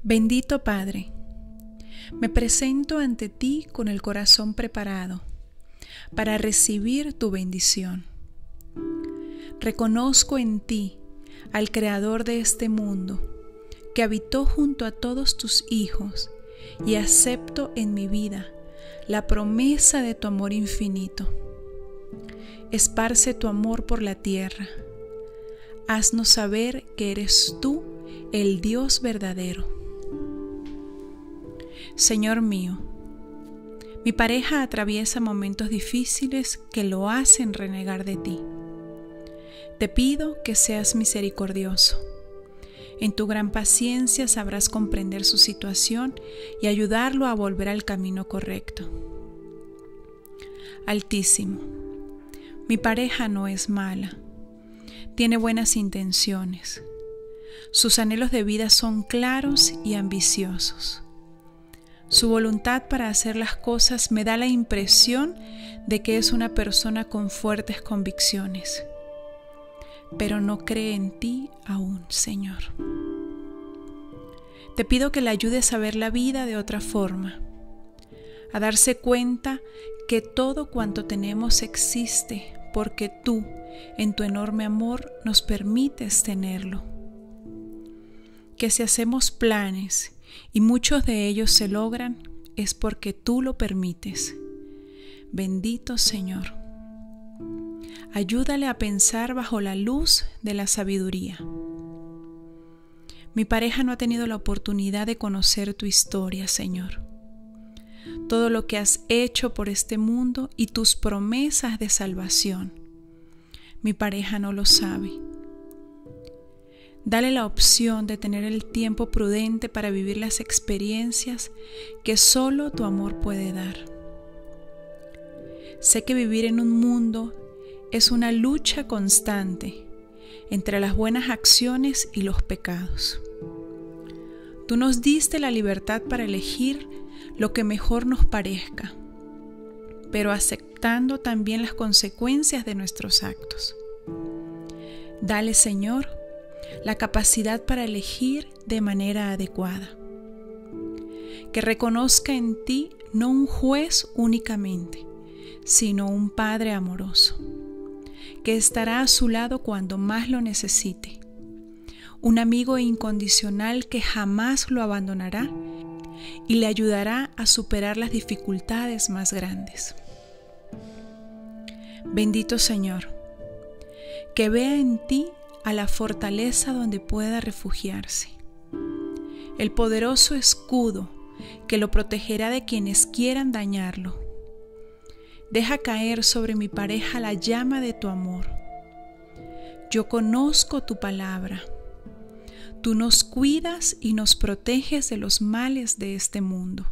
Bendito Padre, me presento ante ti con el corazón preparado para recibir tu bendición. Reconozco en ti al Creador de este mundo, que habitó junto a todos tus hijos, y acepto en mi vida la promesa de tu amor infinito. Esparce tu amor por la tierra. Haznos saber que eres tú el Dios verdadero. Señor mío, mi pareja atraviesa momentos difíciles que lo hacen renegar de ti. Te pido que seas misericordioso. En tu gran paciencia sabrás comprender su situación y ayudarlo a volver al camino correcto. Altísimo, mi pareja no es mala. Tiene buenas intenciones. Sus anhelos de vida son claros y ambiciosos. Su voluntad para hacer las cosas me da la impresión de que es una persona con fuertes convicciones. Pero no cree en ti aún, Señor. Te pido que le ayudes a ver la vida de otra forma, a darse cuenta que todo cuanto tenemos existe porque tú, en tu enorme amor, nos permites tenerlo. Que si hacemos planes y muchos de ellos se logran, es porque tú lo permites. Bendito Señor. Ayúdale a pensar bajo la luz de la sabiduría. Mi pareja no ha tenido la oportunidad de conocer tu historia, Señor. Todo lo que has hecho por este mundo y tus promesas de salvación. Mi pareja no lo sabe. Dale la opción de tener el tiempo prudente para vivir las experiencias que solo tu amor puede dar. Sé que vivir en un mundo es una lucha constante entre las buenas acciones y los pecados. Tú nos diste la libertad para elegir lo que mejor nos parezca, pero aceptando también las consecuencias de nuestros actos. Dale, Señor, la capacidad para elegir de manera adecuada. Que reconozca en ti no un juez únicamente, sino un Padre amoroso, que estará a su lado cuando más lo necesite. Un amigo incondicional que jamás lo abandonará y le ayudará a superar las dificultades más grandes. Bendito Señor, que vea en ti a la fortaleza donde pueda refugiarse, el poderoso escudo que lo protegerá de quienes quieran dañarlo. Deja caer sobre mi pareja la llama de tu amor. Yo conozco tu palabra. Tú nos cuidas y nos proteges de los males de este mundo.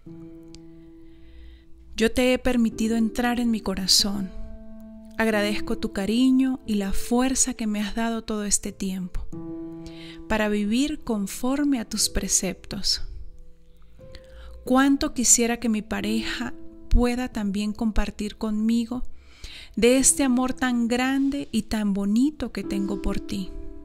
Yo te he permitido entrar en mi corazón. Agradezco tu cariño y la fuerza que me has dado todo este tiempo para vivir conforme a tus preceptos. Cuánto quisiera que mi pareja pueda también compartir conmigo de este amor tan grande y tan bonito que tengo por ti.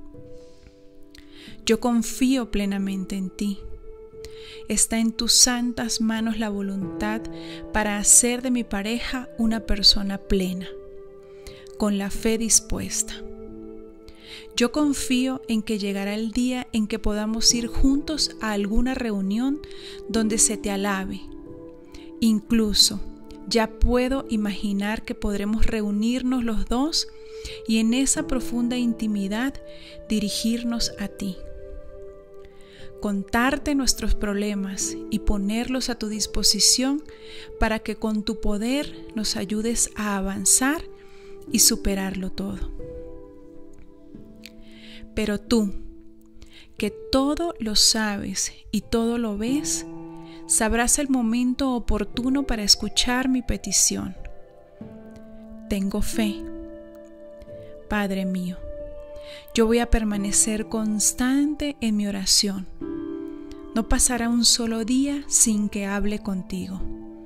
Yo confío plenamente en ti. Está en tus santas manos la voluntad para hacer de mi pareja una persona plena, con la fe dispuesta. Yo confío en que llegará el día en que podamos ir juntos a alguna reunión donde se te alabe. Incluso ya puedo imaginar que podremos reunirnos los dos y en esa profunda intimidad dirigirnos a ti. Contarte nuestros problemas y ponerlos a tu disposición para que con tu poder nos ayudes a avanzar y superarlo todo. Pero tú, que todo lo sabes y todo lo ves, sabrás el momento oportuno para escuchar mi petición. Tengo fe. Padre mío, yo voy a permanecer constante en mi oración. No pasará un solo día sin que hable contigo.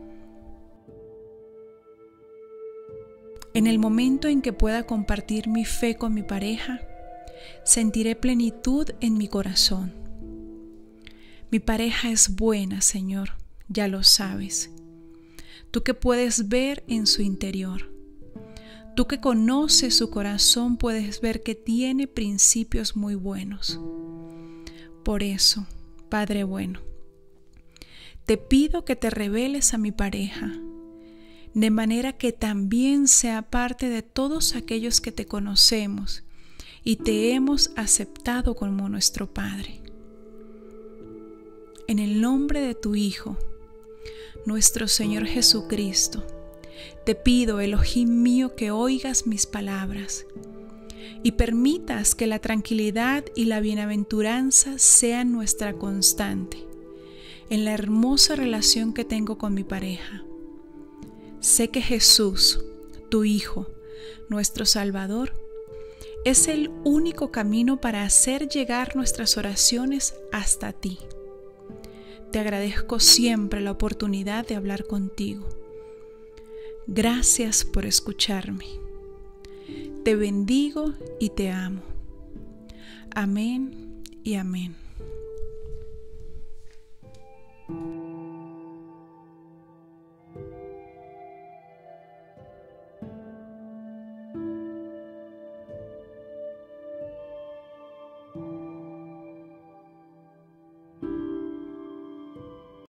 En el momento en que pueda compartir mi fe con mi pareja, sentiré plenitud en mi corazón. Mi pareja es buena, Señor, ya lo sabes. Tú que puedes ver en su interior. Tú que conoces su corazón puedes ver que tiene principios muy buenos. Por eso, Padre bueno, te pido que te reveles a mi pareja, de manera que también sea parte de todos aquellos que te conocemos y te hemos aceptado como nuestro Padre. En el nombre de tu Hijo, nuestro Señor Jesucristo, te pido, Elohim mío, que oigas mis palabras y permitas que la tranquilidad y la bienaventuranza sean nuestra constante en la hermosa relación que tengo con mi pareja. Sé que Jesús, tu Hijo, nuestro Salvador, es el único camino para hacer llegar nuestras oraciones hasta ti. Te agradezco siempre la oportunidad de hablar contigo. Gracias por escucharme. Te bendigo y te amo. Amén y amén.